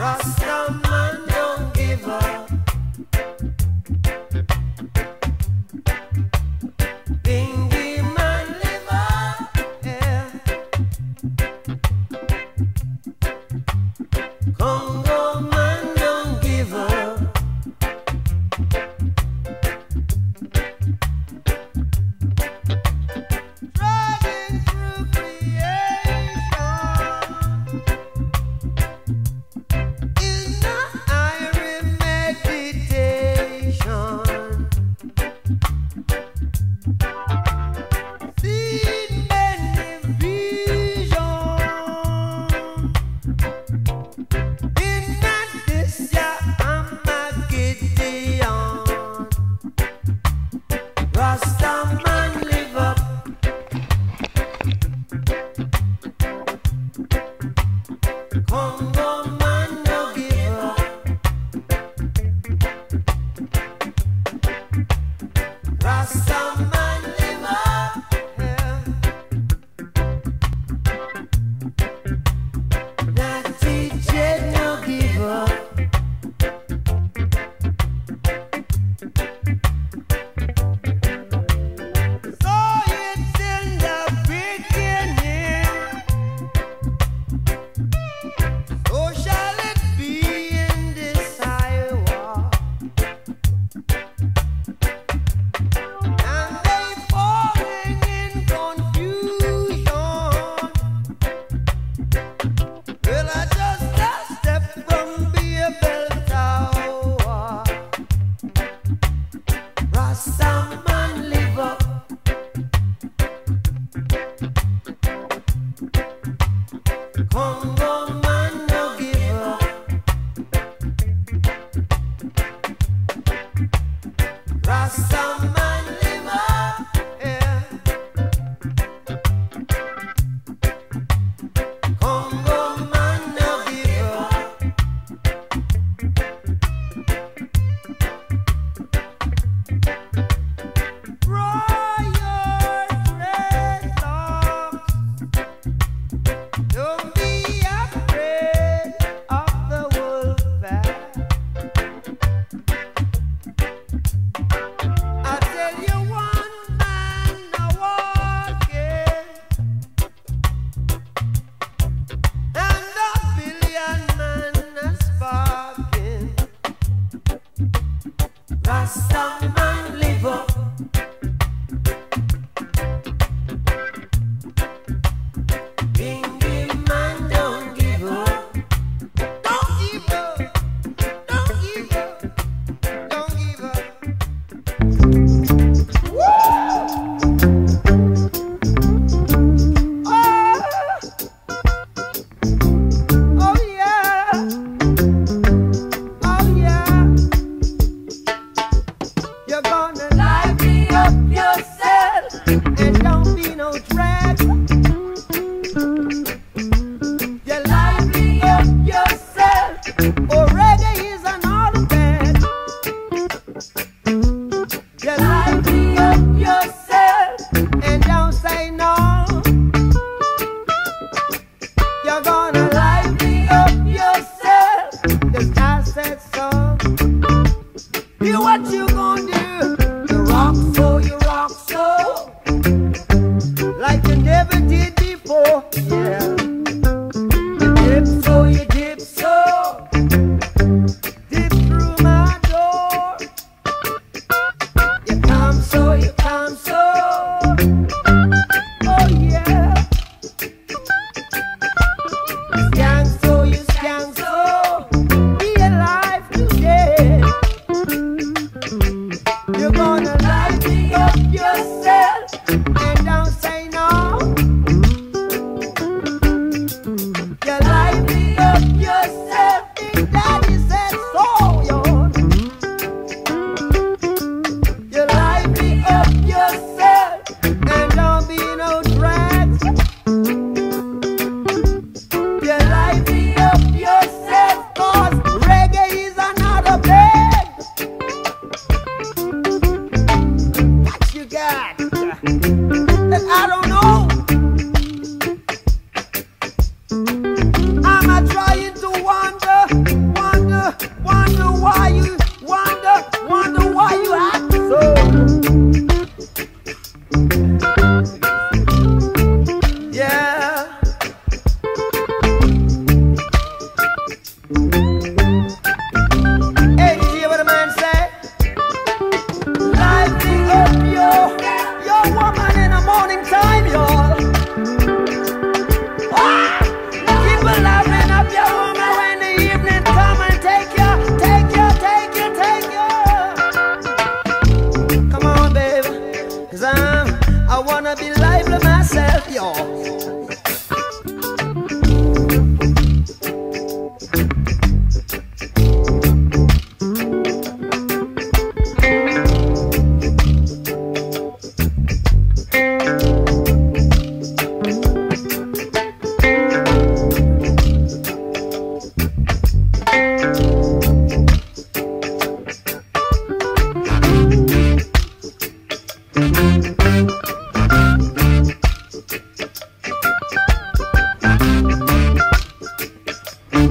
I'm a trying to wander.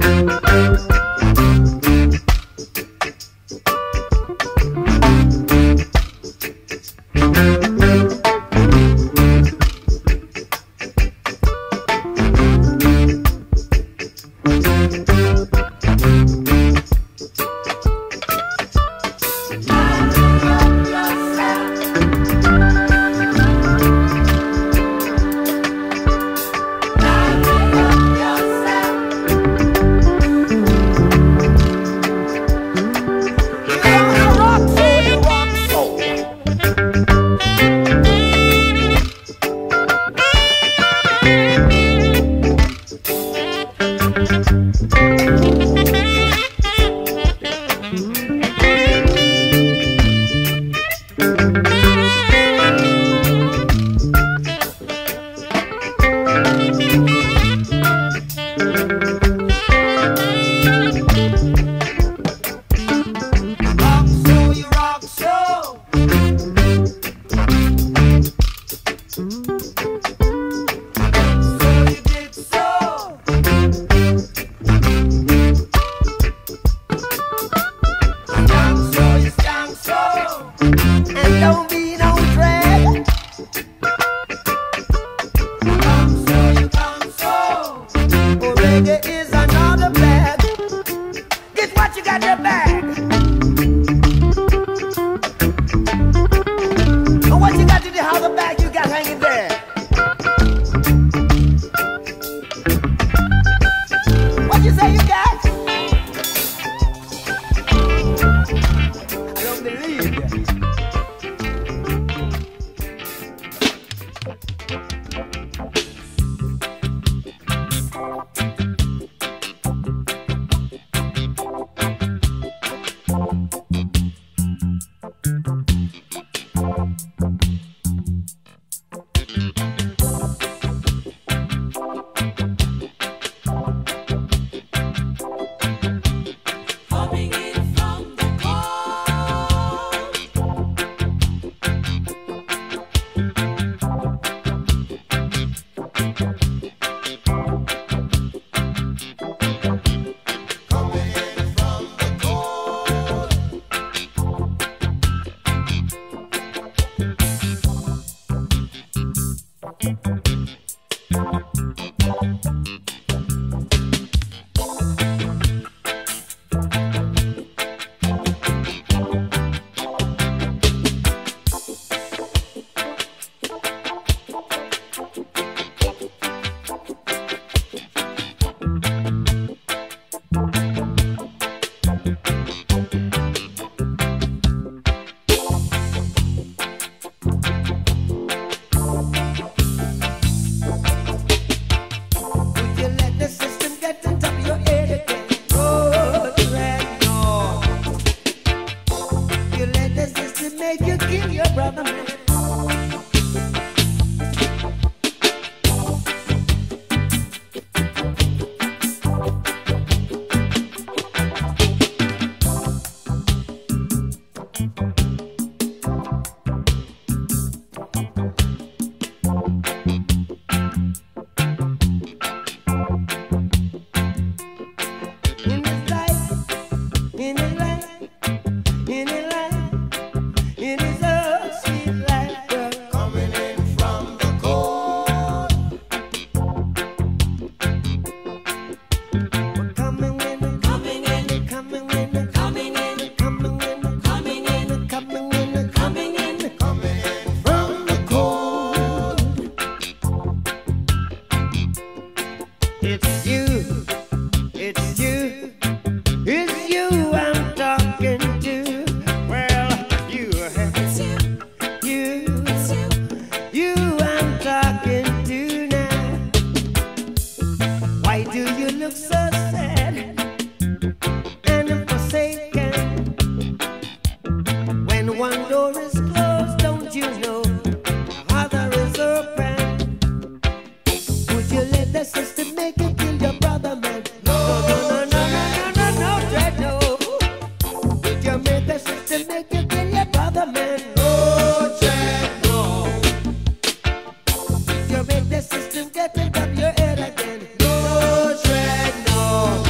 You make the system get it up your head again. No dread, no.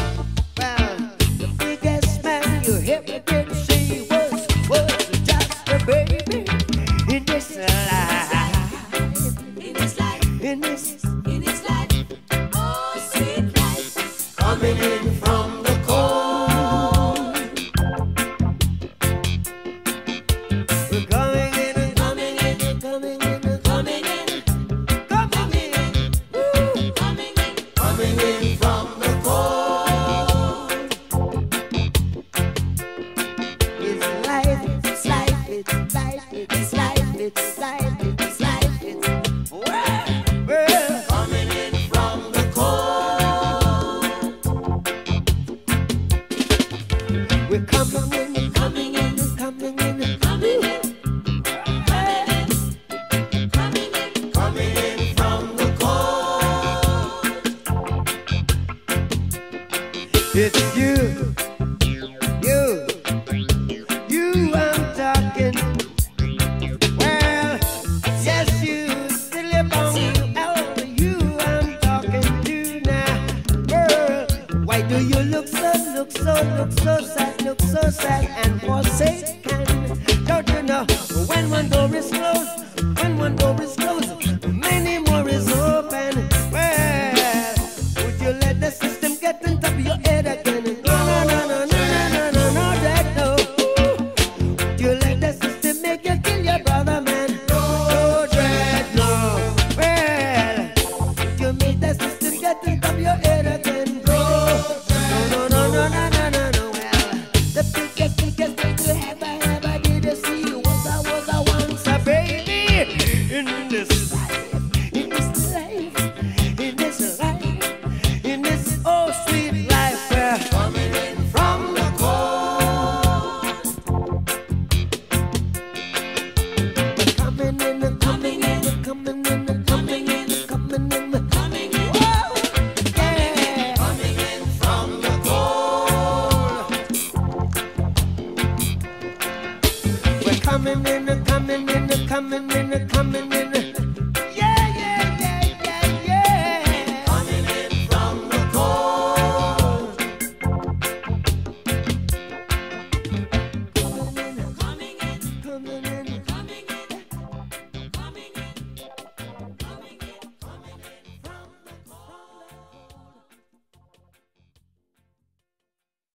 in from the cold. We're coming in and coming in and coming in and coming in, coming in, woo, coming in from the cold. It's life, it's life, it's life, it's life, it's life, it's life, it's well, coming in from the cold. We're coming in, coming in, coming in, coming in, coming in from the cold. It's you, I'm talking. Well, yes, you, silly bum, you I'm talking to now. Girl, why do you look so sad and forsaken? Don't you know when one door is closed, many more is open. Well, would you let the system get on top of your head again? No, that no. Would you let the system make you kill your brother, man? No, dread, no. Well, would you make the system get on top of your head again? No. Well, the biggest thing you ever did you see was I once a baby in this life, in this oh sweet life. Coming in from the cold. Coming in, coming in, coming in, coming in, coming in, coming in. Whoa, yeah. Coming in from the cold. We're coming in, coming in, coming in, coming